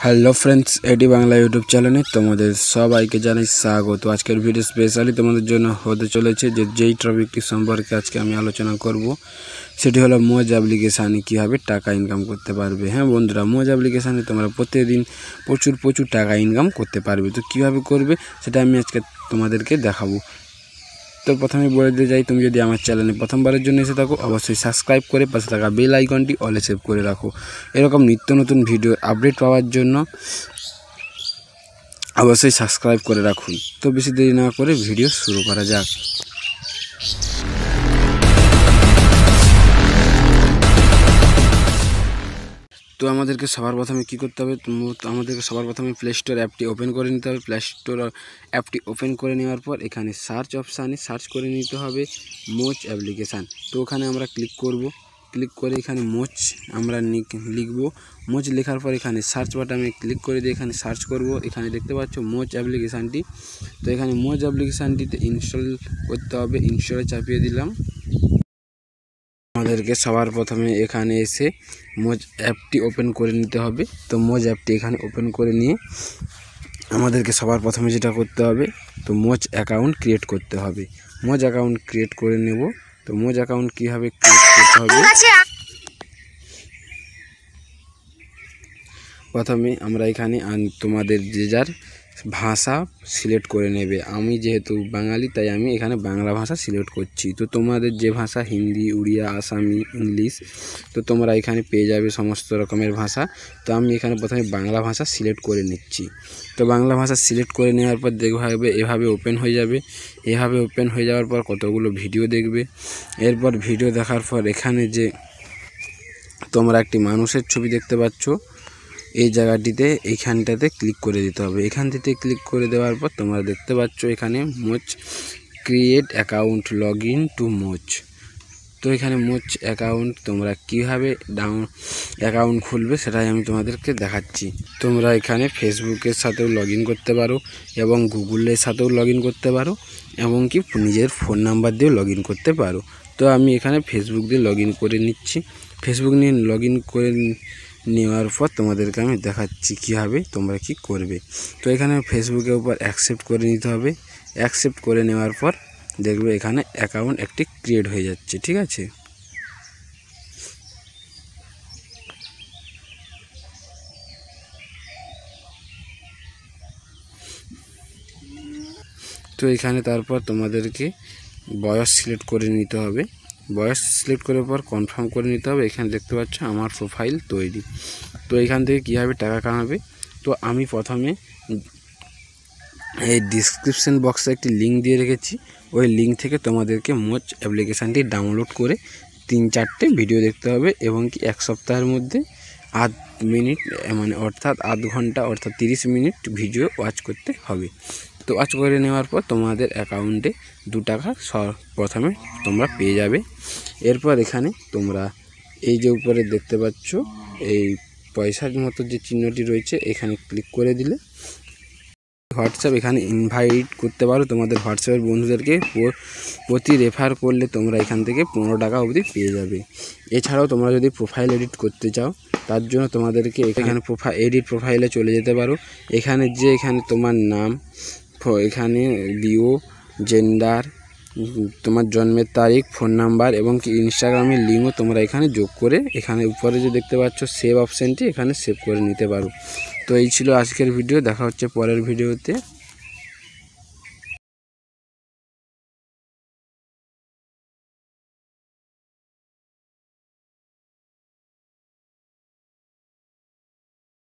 Hello friends, AD Bangla YouTube চ্যানেলে তোমাদের সবাইকে জানাই স্বাগত। আজকের ভিডিও স্পেশালি তোমাদের জন্য হতে চলেছে যেই টপিকটি সম্পর্কে আজকে আমি আলোচনা করব সেটি হলো মোজ অ্যাপ্লিকেশানে কীভাবে টাকা ইনকাম করতে পারবে। হ্যাঁ বন্ধুরা, মোজ অ্যাপ্লিকেশানে তোমরা প্রতিদিন প্রচুর টাকা ইনকাম করতে পারবে। তো কীভাবে করবে সেটা আমি আজকে তোমাদেরকে দেখাবো। তো প্রথমে বলে দিয়ে যাই, তুমি যদি আমার চ্যানেলে প্রথমবারের জন্য এসে থাকো অবশ্যই সাবস্ক্রাইব করে পাশে থাকা বেল আইকনটি অলে সেভ করে রাখো। এরকম নিত্য নতুন ভিডিও আপডেট পাওয়ার জন্য অবশ্যই সাবস্ক্রাইব করে রাখুন। তো বেশি দেরি না করে ভিডিও শুরু করা যাক। তো আমাদেরকে সবার প্রথমে কী করতে হবে, আমাদেরকে সবার প্রথমে প্লে স্টোর অ্যাপটি ওপেন করে নিতে হবে। প্লে স্টোর অ্যাপটি ওপেন করে নেওয়ার পর এখানে সার্চ অপশানে সার্চ করে নিতে হবে মোজ অ্যাপ্লিকেশান। তো ওখানে আমরা ক্লিক করব। ক্লিক করে এখানে মোজ আমরা লিখব। মোজ লেখার পর এখানে সার্চ বাটনে ক্লিক করে দিয়ে এখানে সার্চ করব। এখানে দেখতে পাচ্ছ মোজ অ্যাপ্লিকেশানটি। তো এখানে মোজ অ্যাপ্লিকেশানটিতে ইনস্টল করতে হবে। ইনস্টলে চাপিয়ে দিলাম। আমাদেরকে সবার প্রথমে এখানে এসে মোজ অ্যাপটি ওপেন করে নিতে হবে। তো মোজ অ্যাপটি এখানে ওপেন করে নিয়ে আমাদেরকে সবার প্রথমে যেটা করতে হবে, তো মোজ অ্যাকাউন্ট ক্রিয়েট করতে হবে। মোজ অ্যাকাউন্ট ক্রিয়েট করে নেব। তো মোজ অ্যাকাউন্ট কীভাবে ক্রিয়েট করতে হবে, প্রথমে আমরা এখানে তোমাদের যে যার ভাষা সিলেক্ট করে নেবে। আমি যেহেতু বাঙালি তাই আমি এখানে বাংলা ভাষা সিলেক্ট করছি। তো তোমাদের যে ভাষা হিন্দি, উড়িয়া, আসামি, ইংলিশ, তো তোমরা এখানে পেয়ে যাবে সমস্ত রকমের ভাষা। তো আমি এখানে প্রথমে বাংলা ভাষা সিলেক্ট করে নিচ্ছি। তো বাংলা ভাষা সিলেক্ট করে নেওয়ার পর দেখবে এভাবে ওপেন হয়ে যাবে। এভাবে ওপেন হয়ে যাওয়ার পর কতগুলো ভিডিও দেখবে। এরপর ভিডিও দেখার পর এখানে যে তোমরা একটি মানুষের ছবি দেখতে পাচ্ছ, এই জায়গাটিতে এইখানটাতে ক্লিক করে দিতে হবে। এখান থেকে ক্লিক করে দেওয়ার পর তোমরা দেখতে পাচ্ছ এখানে Moj create account log in to Moj. তো এখানে মোজ অ্যাকাউন্ট তোমরা কীভাবে অ্যাকাউন্ট খুলবে সেটাই আমি তোমাদেরকে দেখাচ্ছি। তোমরা এখানে ফেসবুকের সাথেও লগ ইন করতে পারো এবং গুগলের সাথেও লগ ইন করতে পারো, এমনকি নিজের ফোন নাম্বার দিয়েও লগ ইন করতে পারো। তো আমি এখানে ফেসবুক দিয়ে লগ ইন করে নিচ্ছি। ফেসবুক নিয়ে লগ ইন করে নেওয়ার পর তোমাদেরকে আমি দেখাচ্ছি কীভাবে তোমরা কি করবে। তো এখানে ফেসবুকের উপর অ্যাকসেপ্ট করে নিতে হবে। অ্যাকসেপ্ট করে নেওয়ার পর দেখবে এখানে অ্যাকাউন্ট একটি ক্রিয়েট হয়ে যাচ্ছে। ঠিক আছে, তো এখানে তারপর তোমাদেরকে বয়স সিলেক্ট করে নিতে হবে। বয়স সিলেক্ট করার পর কনফার্ম করে নিতে হবে। এখানে দেখতে পাচ্ছ আমার প্রোফাইল তৈরি। তো এখান থেকে কীভাবে টাকা কামাবে, তো আমি প্রথমে এই ডিসক্রিপশন বক্সে একটি লিঙ্ক দিয়ে রেখেছি। ওই লিঙ্ক থেকে তোমাদেরকে মোজ অ্যাপ্লিকেশানটি ডাউনলোড করে 3-4টে ভিডিও দেখতে হবে এবং কি 1 সপ্তাহের মধ্যে 8 মিনিট মানে অর্থাৎ 8 ঘন্টা অর্থাৎ 30 মিনিট ভিডিও ওয়াচ করতে হবে। তো ওয়াচ করে নেওয়ার পর তোমাদের অ্যাকাউন্টে 2 টাকা প্রথমে তোমরা পেয়ে যাবে। এরপর এখানে তোমরা এই যে উপরে দেখতে পাচ্ছ এই পয়সার মতো যে চিহ্নটি রয়েছে এখানে ক্লিক করে দিলে হোয়াটসঅ্যাপ এখানে ইনভাইট করতে পারো তোমাদের হোয়াটসঅ্যাপের বন্ধুদেরকে। প্রতি রেফার করলে তোমরা এখান থেকে 15 টাকা অবধি পেয়ে যাবে। এছাড়াও তোমরা যদি প্রোফাইল এডিট করতে চাও তার জন্য তোমাদেরকে এখানে এডিট প্রোফাইলে চলে যেতে পারো। এখানে তোমার নাম, এখানে বিও, জেন্ডার, তোমার জন্মের তারিখ, ফোন নাম্বার এবং কি ইনস্টাগ্রামের লিঙ্কও তোমরা এখানে যোগ করে এখানে উপরে যে দেখতে পাচ্ছ সেভ অপশানটি এখানে সেভ করে নিতে পারো। তো এই ছিল আজকের ভিডিও। দেখা হচ্ছে পরের ভিডিওতে।